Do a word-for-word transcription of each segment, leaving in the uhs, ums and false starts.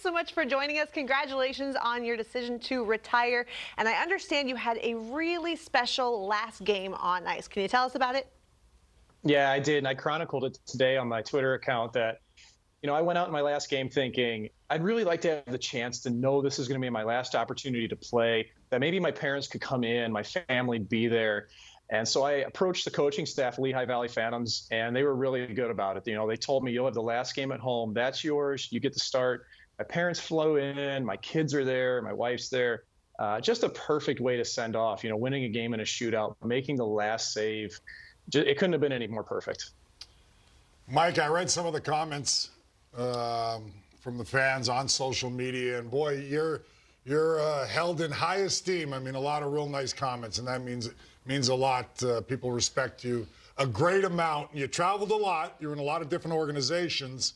so much for joining us. Congratulations on your decision to retire. And I understand you had a really special last game on ice. Can you tell us about it? Yeah, I did. And I chronicled it today on my Twitter account that, you know, I went out in my last game thinking I'd really like to have the chance to know this is going to be my last opportunity to play, that maybe my parents could come in, my family be there. And so I approached the coaching staff, Lehigh Valley Phantoms, and they were really good about it. You know, they told me, you'll have the last game at home. That's yours. You get to start. My parents flew in. My kids are there. My wife's there. Uh, just a perfect way to send off, you know, winning a game in a shootout, making the last save. It couldn't have been any more perfect. Mike, I read some of the comments um, from the fans on social media, and boy, you're you're uh, held in high esteem. I mean, a lot of real nice comments, and that means means a lot. Uh, people respect you a great amount. You traveled a lot. You're in a lot of different organizations.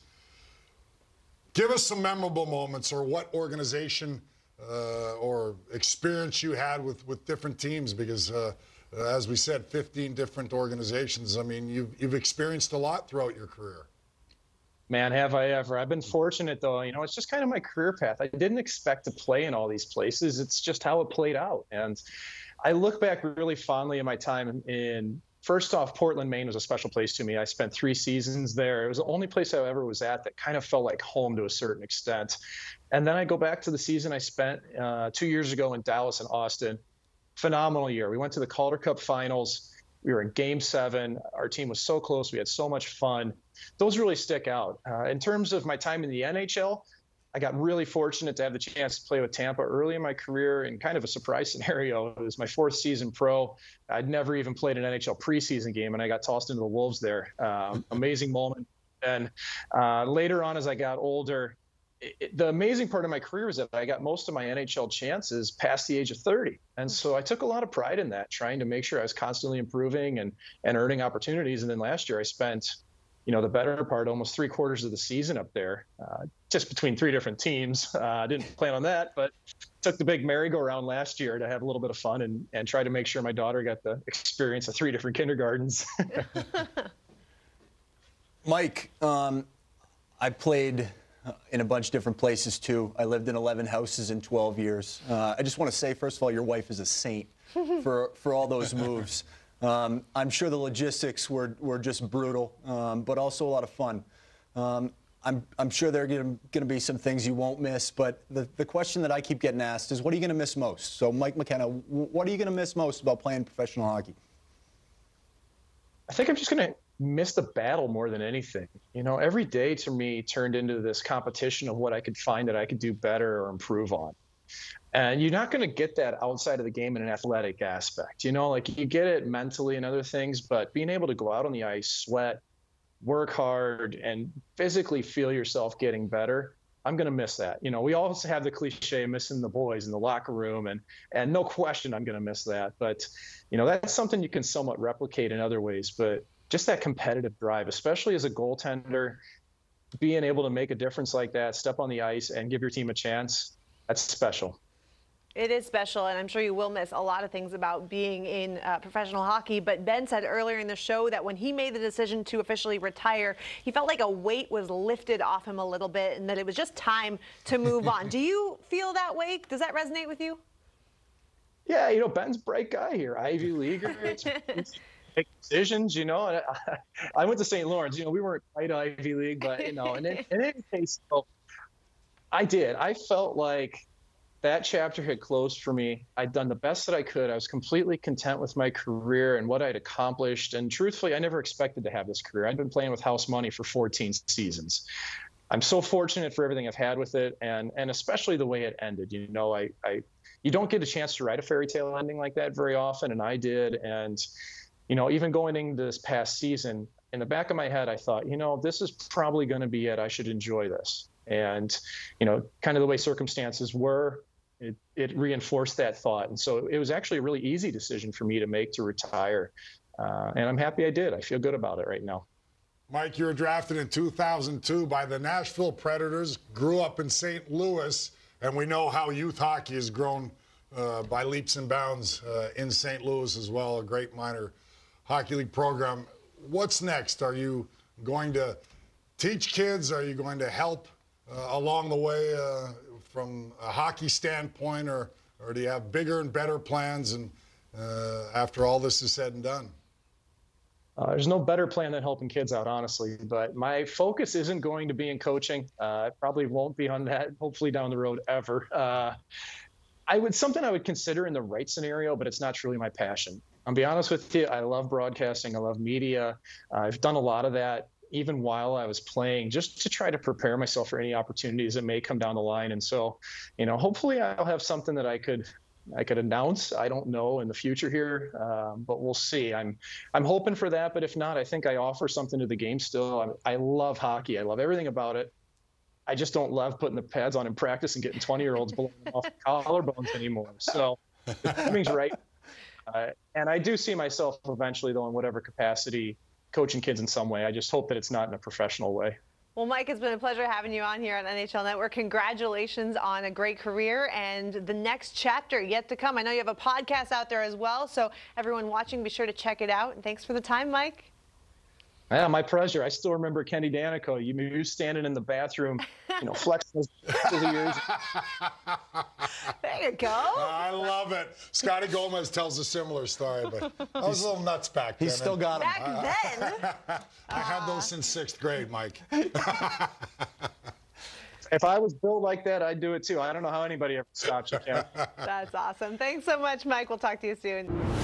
Give us some memorable moments, or what organization uh, or experience you had with with different teams, because uh, as we said, fifteen different organizations. I mean, you've you've experienced a lot throughout your career. Man, have I ever. I've been fortunate, though. You know, it's just kind of my career path. I didn't expect to play in all these places. It's just how it played out. And I look back really fondly at my time in, first off, Portland, Maine was a special place to me. I spent three seasons there. It was the only place I ever was at that kind of felt like home to a certain extent. And then I go back to the season I spent uh, two years ago in Dallas and Austin. Phenomenal year. We went to the Calder Cup finals. We were in game seven. Our team was so close. We had so much fun. Those really stick out. Uh, in terms of my time in the N H L, I got really fortunate to have the chance to play with Tampa early in my career in kind of a surprise scenario. It was my fourth season pro. I'd never even played an N H L preseason game, and I got tossed into the Wolves there. Um, amazing moment. And uh, later on, as I got older, It, the amazing part of my career was that I got most of my N H L chances past the age of thirty. And so I took a lot of pride in that, trying to make sure I was constantly improving and, and earning opportunities. And then last year I spent, you know, the better part, almost three quarters of the season up there, uh, just between three different teams. I uh, didn't plan on that, but took the big merry-go-round last year to have a little bit of fun and, and try to make sure my daughter got the experience of three different kindergartens. Mike, um, I played in a bunch of different places too. I lived in eleven houses in twelve years. Uh, I just want to say, first of all, your wife is a saint for for all those moves. Um, I'm sure the logistics were were just brutal, um, but also a lot of fun. Um, I'm I'm sure there are going to be some things you won't miss, but the the question that I keep getting asked is, what are you going to miss most? So, Mike McKenna, what are you going to miss most about playing professional hockey? I think I'm just going to miss the battle more than anything. You know, every day to me turned into this competition of what I could find that I could do better or improve on. And you're not going to get that outside of the game in an athletic aspect. You know, like you get it mentally and other things, but being able to go out on the ice, sweat, work hard, and physically feel yourself getting better, I'm going to miss that. You know, we also have the cliche missing the boys in the locker room, and and no question I'm going to miss that. But, you know, that's something you can somewhat replicate in other ways. But just that competitive drive, especially as a goaltender, being able to make a difference like that, step on the ice and give your team a chance, that's special. It is special, and I'm sure you will miss a lot of things about being in uh, professional hockey. But Ben said earlier in the show that when he made the decision to officially retire, he felt like a weight was lifted off him a little bit and that it was just time to move on. Do you feel that way? Does that resonate with you? Yeah, you know, Ben's a bright guy here, Ivy Leaguer. It's, it's make decisions, you know. And I, I went to Saint Lawrence. You know, we weren't quite Ivy League, but, you know, and in, in any case, so I did. I felt like that chapter had closed for me. I'd done the best that I could. I was completely content with my career and what I'd accomplished. And truthfully, I never expected to have this career. I'd been playing with house money for fourteen seasons. I'm so fortunate for everything I've had with it, and and especially the way it ended. You know, I, I you don't get a chance to write a fairy tale ending like that very often, and I did. And, you know, even going into this past season, in the back of my head, I thought, you know, this is probably going to be it. I should enjoy this. And, you know, kind of the way circumstances were, it, it reinforced that thought. And so it was actually a really easy decision for me to make to retire. Uh, and I'm happy I did. I feel good about it right now. Mike, you were drafted in two thousand two by the Nashville Predators, grew up in Saint Louis, and we know how youth hockey has grown uh, by leaps and bounds uh, in Saint Louis as well, a great minor hockey league program. What's next? Are you going to teach kids? Are you going to help uh, along the way uh, from a hockey standpoint, or, or do you have bigger and better plans and uh, after all this is said and done? Uh, there's no better plan than helping kids out, honestly. But my focus isn't going to be in coaching. Uh, I probably won't be on that, hopefully down the road ever. Uh, I would something I would consider in the right scenario, but it's not truly my passion. I'll be honest with you. I love broadcasting. I love media. Uh, I've done a lot of that even while I was playing, just to try to prepare myself for any opportunities that may come down the line. And so, you know, hopefully I'll have something that I could I could announce. I don't know in the future here, um, but we'll see. I'm I'm hoping for that, but if not, I think I offer something to the game still. I'm, I love hockey. I love everything about it. I just don't love putting the pads on in practice and getting twenty-year-olds blowing off the collarbones anymore. So the timing's right. Uh, and I do see myself eventually, though, in whatever capacity, coaching kids in some way. I just hope that it's not in a professional way. Well, Mike, it's been a pleasure having you on here on N H L Network. Congratulations on a great career and the next chapter yet to come. I know you have a podcast out there as well, so everyone watching, be sure to check it out. And thanks for the time, Mike. Yeah, my pleasure. I still remember Kenny Danico. You you standing in the bathroom, you know, flexing his ears. There you go. I love it. Scotty Gomez tells a similar story, but I was a little nuts back then. He's still got them. Back then. I had those since sixth grade, Mike. If I was built like that, I'd do it too. I don't know how anybody ever stops you, Ken. That's awesome. Thanks so much, Mike. We'll talk to you soon.